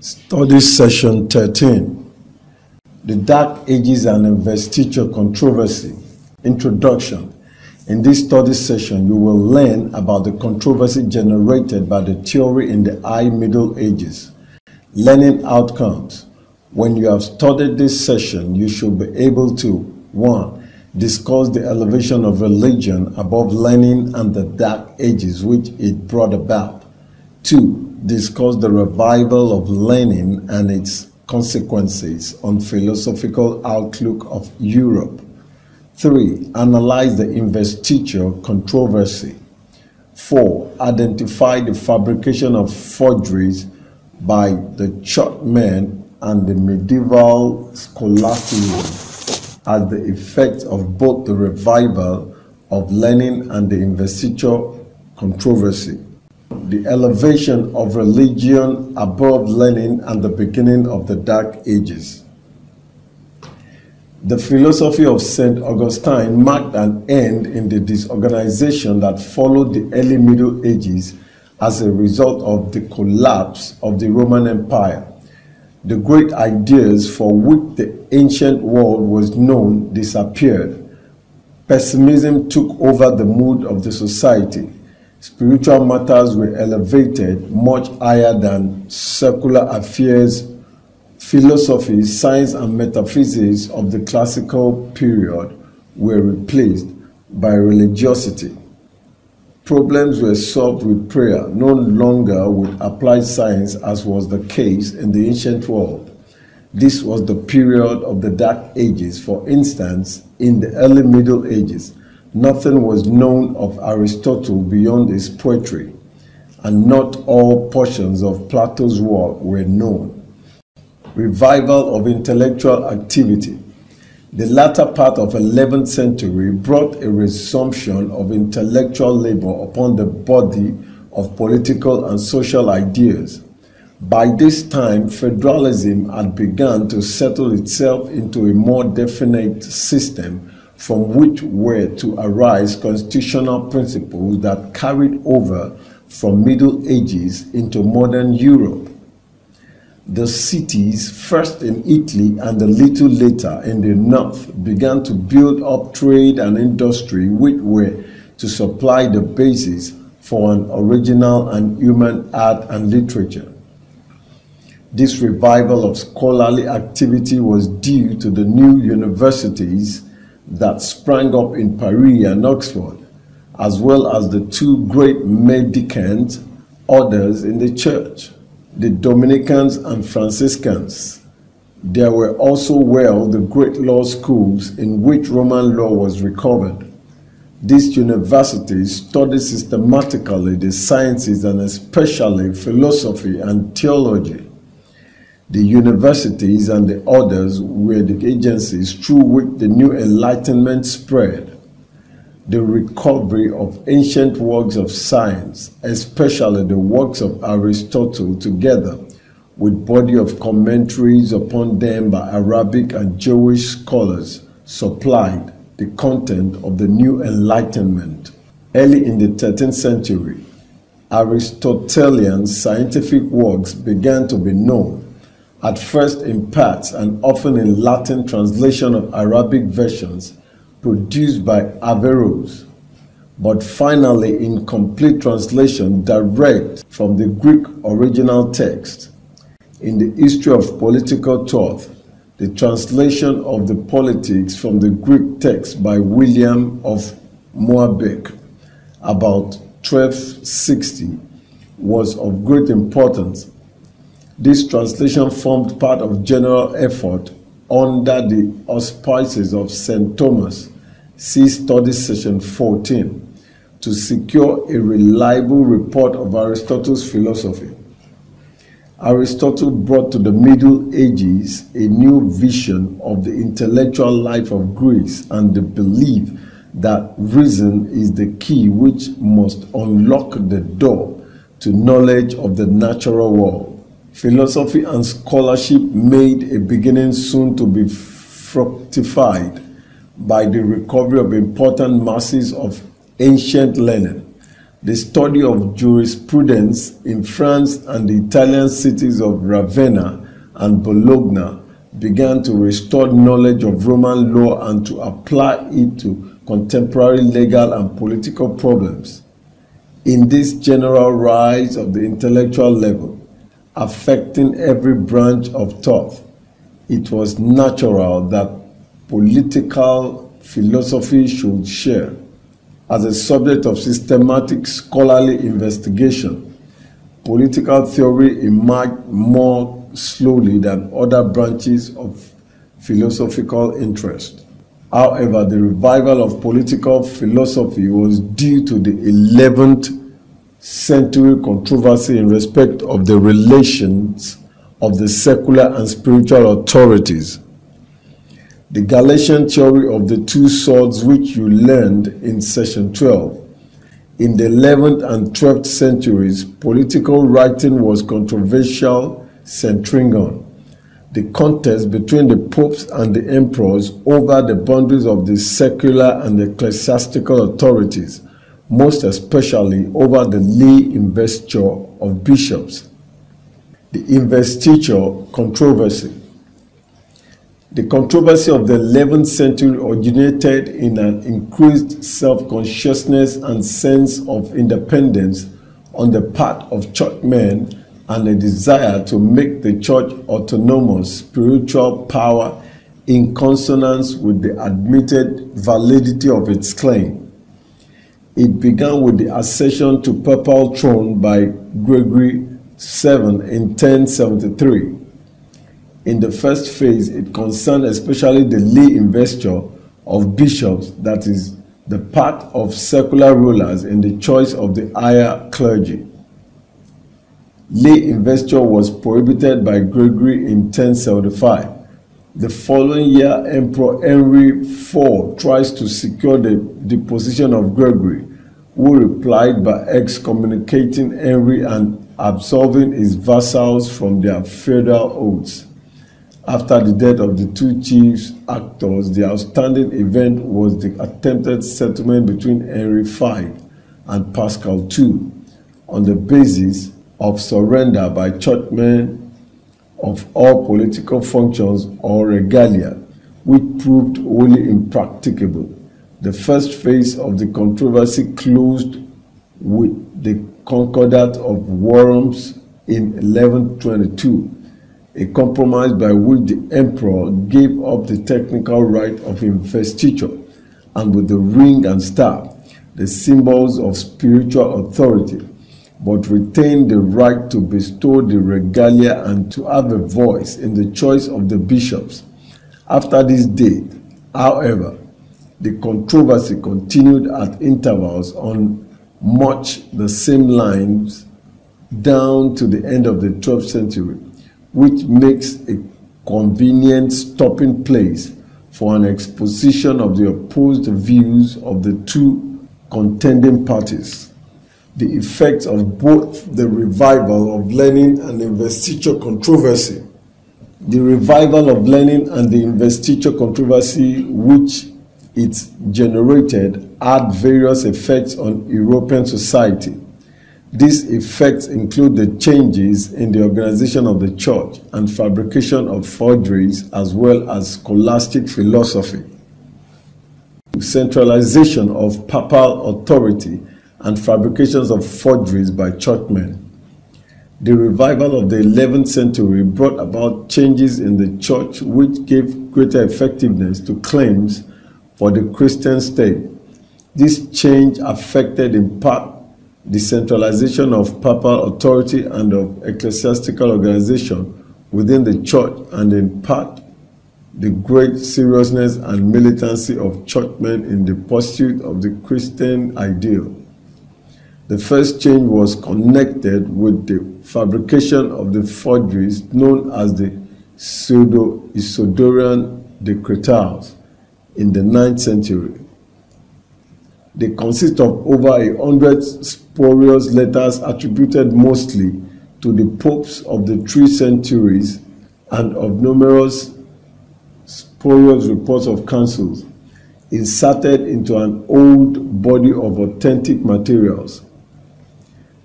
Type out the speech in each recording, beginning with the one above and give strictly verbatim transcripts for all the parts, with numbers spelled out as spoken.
Study Session thirteen, The Dark Ages and Investiture Controversy. Introduction. In this study session, you will learn about the controversy generated by the theory in the High Middle Ages. Learning outcomes. When you have studied this session, you should be able to one. Discuss the elevation of religion above learning and the Dark Ages which it brought about. two. Discuss the revival of learning and its consequences on philosophical outlook of Europe. three. Analyze the investiture controversy. four. Identify the fabrication of forgeries by the churchmen and the medieval scholasticism as the effect of both the revival of learning and the investiture controversy. The elevation of religion above learning and the beginning of the Dark Ages. The philosophy of Saint Augustine marked an end in the disorganization that followed the early Middle Ages as a result of the collapse of the Roman Empire. The great ideas for which the ancient world was known disappeared. Pessimism took over the mood of the society. Spiritual matters were elevated much higher than secular affairs. Philosophy, science, and metaphysics of the classical period were replaced by religiosity. Problems were solved with prayer, no longer with applied science as was the case in the ancient world. This was the period of the Dark Ages. For instance, in the early Middle Ages, nothing was known of Aristotle beyond his poetry, and not all portions of Plato's work were known. Revival of intellectual activity. The latter part of the eleventh century brought a resumption of intellectual labor upon the body of political and social ideas. By this time, federalism had begun to settle itself into a more definite system from which were to arise constitutional principles that carried over from Middle Ages into modern Europe. The cities, first in Italy and a little later in the north, began to build up trade and industry which were to supply the basis for an original and human art and literature. This revival of scholarly activity was due to the new universities that sprang up in Paris and Oxford, as well as the two great mendicant orders in the church, the Dominicans and Franciscans. There were also well the great law schools in which Roman law was recovered. These universities studied systematically the sciences and especially philosophy and theology. The universities and the orders were the agencies through which the new Enlightenment spread. The recovery of ancient works of science, especially the works of Aristotle, together with body of commentaries upon them by Arabic and Jewish scholars, supplied the content of the new Enlightenment. Early in the thirteenth century, Aristotelian scientific works began to be known, at first in parts and often in Latin translation of Arabic versions produced by Averroes, but finally in complete translation direct from the Greek original text. In the history of political thought, the translation of the Politics from the Greek text by William of Moerbeke about twelve sixty was of great importance. This translation formed part of general effort under the auspices of Saint Thomas, see Study Session fourteen, to secure a reliable report of Aristotle's philosophy. Aristotle brought to the Middle Ages a new vision of the intellectual life of Greece and the belief that reason is the key which must unlock the door to knowledge of the natural world. Philosophy and scholarship made a beginning soon to be fructified by the recovery of important masses of ancient learning. The study of jurisprudence in France and the Italian cities of Ravenna and Bologna began to restore knowledge of Roman law and to apply it to contemporary legal and political problems. In this general rise of the intellectual level, affecting every branch of thought, it was natural that political philosophy should share, as a subject of systematic scholarly investigation, political theory emerged more slowly than other branches of philosophical interest. However, the revival of political philosophy was due to the eleventh century controversy in respect of the relations of the secular and spiritual authorities. The Galatian theory of the two swords, which you learned in session twelve. In the eleventh and twelfth centuries, political writing was controversial, centering on the contest between the popes and the emperors over the boundaries of the secular and ecclesiastical authorities, most especially over the lay investiture of bishops. The investiture controversy. The controversy of the eleventh century originated in an increased self-consciousness and sense of independence on the part of churchmen and a desire to make the church autonomous spiritual power in consonance with the admitted validity of its claim. It began with the accession to papal throne by Gregory the seventh in ten seventy-three. In the first phase, it concerned especially the lay investiture of bishops, that is, the part of secular rulers in the choice of the higher clergy. Lay investiture was prohibited by Gregory in ten seventy-five. The following year, Emperor Henry the fourth tries to secure the deposition of Gregory, who replied by excommunicating Henry and absolving his vassals from their feudal oaths. After the death of the two chief actors, the outstanding event was the attempted settlement between Henry the fifth and Pascal the second on the basis of surrender by churchmen of all political functions or regalia, which proved wholly impracticable. The first phase of the controversy closed with the Concordat of Worms in eleven twenty-two, a compromise by which the emperor gave up the technical right of investiture, and with the ring and staff, the symbols of spiritual authority, but retained the right to bestow the regalia and to have a voice in the choice of the bishops. After this date, however, the controversy continued at intervals on much the same lines down to the end of the twelfth century, which makes a convenient stopping place for an exposition of the opposed views of the two contending parties. The effects of both the revival of learning and investiture controversy. The revival of learning and the investiture controversy which it generated had various effects on European society. These effects include the changes in the organization of the church and fabrication of forgeries, as well as scholastic philosophy. Centralization of papal authority and fabrications of forgeries by churchmen. The revival of the eleventh century brought about changes in the church which gave greater effectiveness to claims for the Christian state. This change affected in part the centralization of papal authority and of ecclesiastical organization within the church, and in part the great seriousness and militancy of churchmen in the pursuit of the Christian ideal. The first change was connected with the fabrication of the forgeries known as the Pseudo-Isidorian Decretals in the ninth century. They consist of over a hundred spurious letters attributed mostly to the popes of the three centuries and of numerous spurious reports of councils inserted into an old body of authentic materials.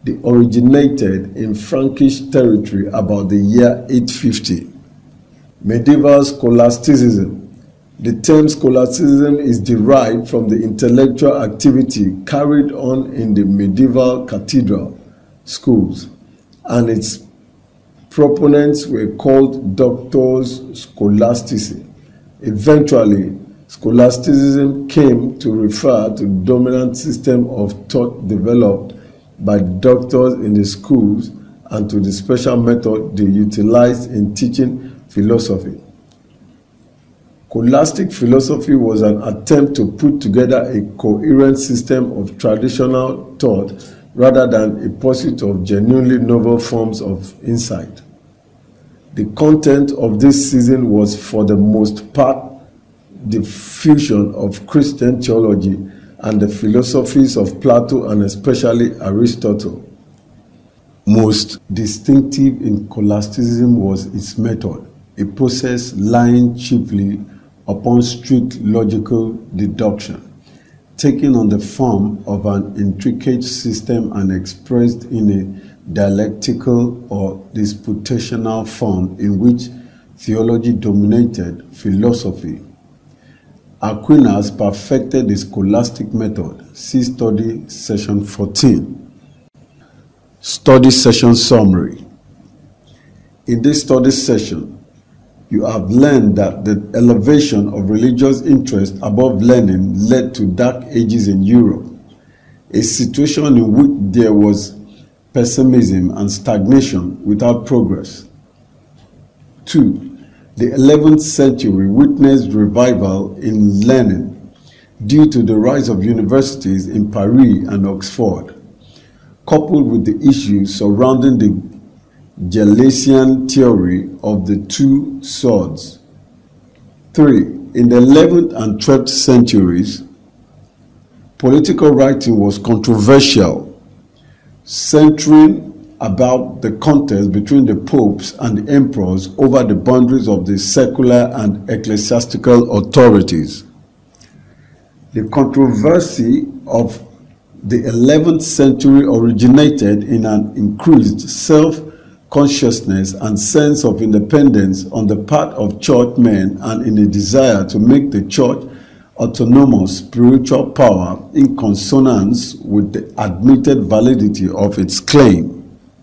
They originated in Frankish territory about the year eight fifty. Medieval scholasticism. The term scholasticism is derived from the intellectual activity carried on in the medieval cathedral schools, and its proponents were called doctors scholastici. Eventually, scholasticism came to refer to the dominant system of thought developed by doctors in the schools and to the special method they utilized in teaching philosophy. Scholastic philosophy was an attempt to put together a coherent system of traditional thought rather than a pursuit of genuinely novel forms of insight. The content of this season was for the most part the fusion of Christian theology and the philosophies of Plato and especially Aristotle. Most distinctive in scholasticism was its method, a process lying chiefly upon strict logical deduction, taking on the form of an intricate system and expressed in a dialectical or disputational form in which theology dominated philosophy. Aquinas perfected the scholastic method. See study session fourteen. Study session summary. In this study session, you have learned that the elevation of religious interest above learning led to dark ages in Europe, a situation in which there was pessimism and stagnation without progress. Two, the eleventh century witnessed revival in learning due to the rise of universities in Paris and Oxford, coupled with the issues surrounding the Gelasian theory of the two swords. Three, in the eleventh and twelfth centuries, political writing was controversial, centering about the contest between the popes and the emperors over the boundaries of the secular and ecclesiastical authorities. The controversy of the eleventh century originated in an increased self-consciousness and sense of independence on the part of churchmen and in a desire to make the church autonomous spiritual power in consonance with the admitted validity of its claim.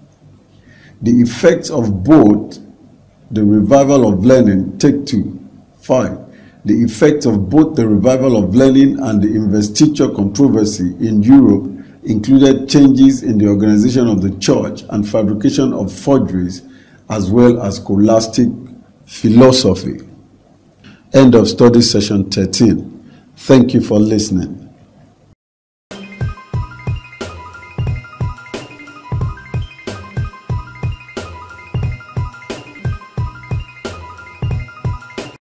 The effects of both the revival of learning, take two, five. The effects of both the revival of learning and the investiture controversy in Europe included changes in the organization of the church and fabrication of forgeries, as well as scholastic philosophy. End of study session thirteen. Thank you for listening.